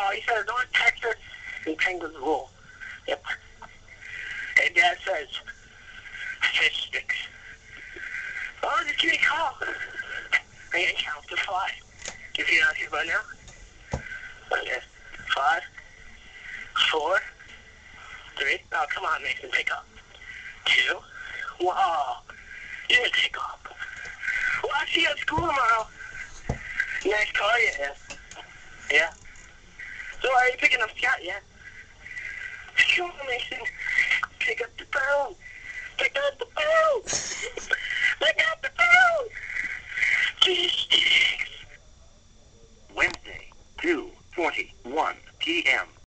he says, don't text her. And Penguin's rule. Yep. And Dad says, fish sticks. Oh, just give me a call. I can count to 5. If you're not here by now. Okay. 5, 4, 3. Oh, come on, Mason, pick up. 2. Wow. You didn't pick up. Well, I'll see you at school tomorrow. Nice car you have. Yeah. So are you picking up Scott yet? Come on, Mason. Pick up the phone. Pick up the phone. Pick up the phone. Wednesday, 2:41 p.m.